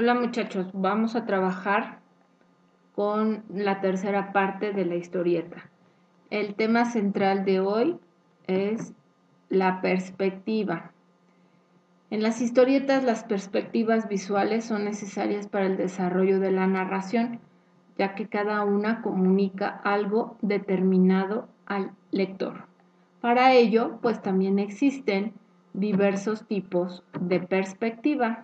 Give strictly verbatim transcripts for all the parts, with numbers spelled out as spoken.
Hola muchachos, vamos a trabajar con la tercera parte de la historieta. El tema central de hoy es la perspectiva. En las historietas, las perspectivas visuales son necesarias para el desarrollo de la narración, ya que cada una comunica algo determinado al lector. Para ello, pues también existen diversos tipos de perspectiva.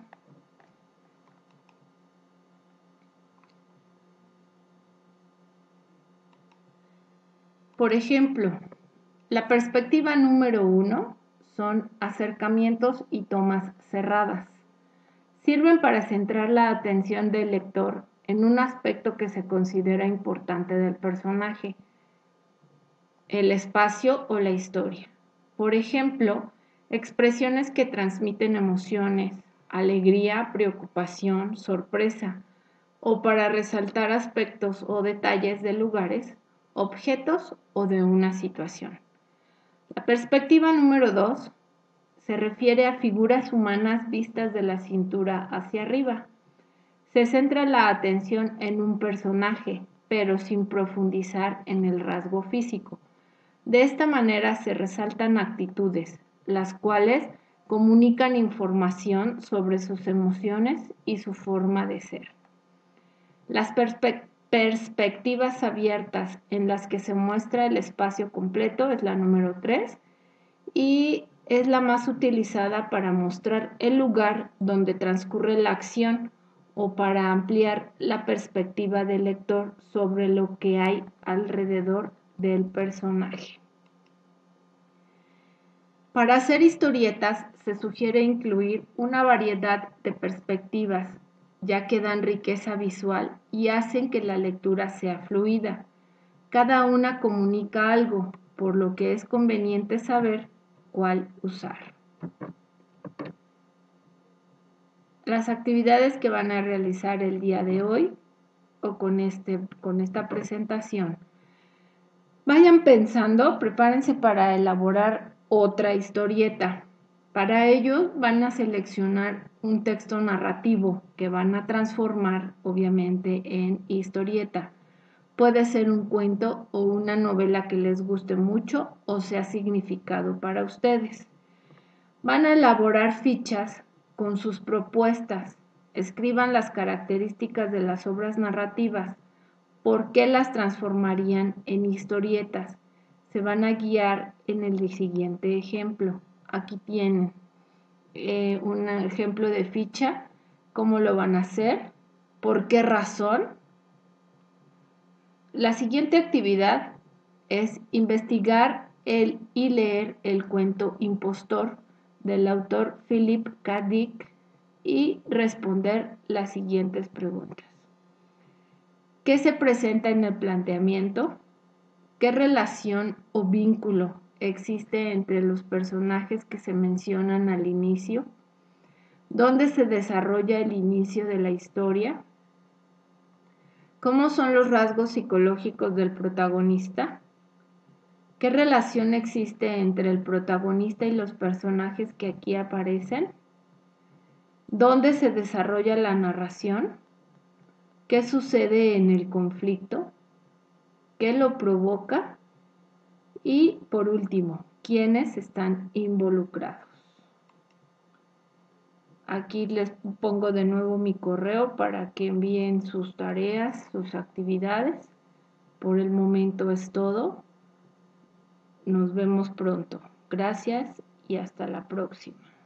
Por ejemplo, la perspectiva número uno son acercamientos y tomas cerradas. Sirven para centrar la atención del lector en un aspecto que se considera importante del personaje, el espacio o la historia. Por ejemplo, expresiones que transmiten emociones, alegría, preocupación, sorpresa, o para resaltar aspectos o detalles de lugares, objetos o de una situación. La perspectiva número dos se refiere a figuras humanas vistas de la cintura hacia arriba. Se centra la atención en un personaje, pero sin profundizar en el rasgo físico. De esta manera se resaltan actitudes, las cuales comunican información sobre sus emociones y su forma de ser. Las perspe- perspectivas abiertas en las que se muestra el espacio completo es la número tres y es la más utilizada para mostrar el lugar donde transcurre la acción o para ampliar la perspectiva del lector sobre lo que hay alrededor del personaje. Para hacer historietas se sugiere incluir una variedad de perspectivas, ya que dan riqueza visual y hacen que la lectura sea fluida. Cada una comunica algo, por lo que es conveniente saber cuál usar. Las actividades que van a realizar el día de hoy o con, este, con esta presentación. Vayan pensando, prepárense para elaborar otra historieta. Para ello van a seleccionar un texto narrativo que van a transformar obviamente en historieta. Puede ser un cuento o una novela que les guste mucho o sea significado para ustedes. Van a elaborar fichas con sus propuestas. Escriban las características de las obras narrativas. ¿Por qué las transformarían en historietas? Se van a guiar en el siguiente ejemplo. Aquí tienen eh, un ejemplo de ficha. ¿Cómo lo van a hacer? ¿Por qué razón? La siguiente actividad es investigar el, y leer el cuento Impostor del autor Philip K. Dick y responder las siguientes preguntas. ¿Qué se presenta en el planteamiento? ¿Qué relación o vínculo existe entre los personajes que se mencionan al inicio? ¿Dónde se desarrolla el inicio de la historia? ¿Cómo son los rasgos psicológicos del protagonista? ¿Qué relación existe entre el protagonista y los personajes que aquí aparecen? ¿Dónde se desarrolla la narración? ¿Qué sucede en el conflicto? ¿Qué lo provoca? Y por último, ¿quiénes están involucrados? Aquí les pongo de nuevo mi correo para que envíen sus tareas, sus actividades. Por el momento es todo. Nos vemos pronto. Gracias y hasta la próxima.